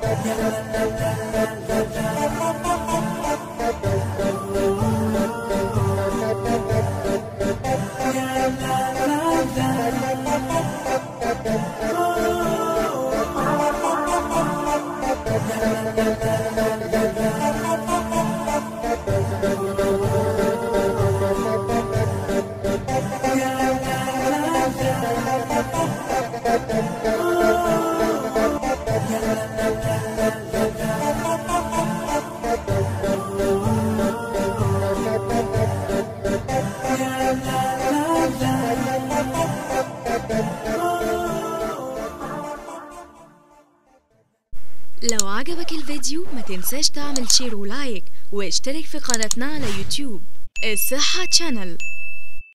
لو عجبك الفيديو ما تنساش تعمل شير ولايك واشترك في قناتنا على يوتيوب الصحة تشانل.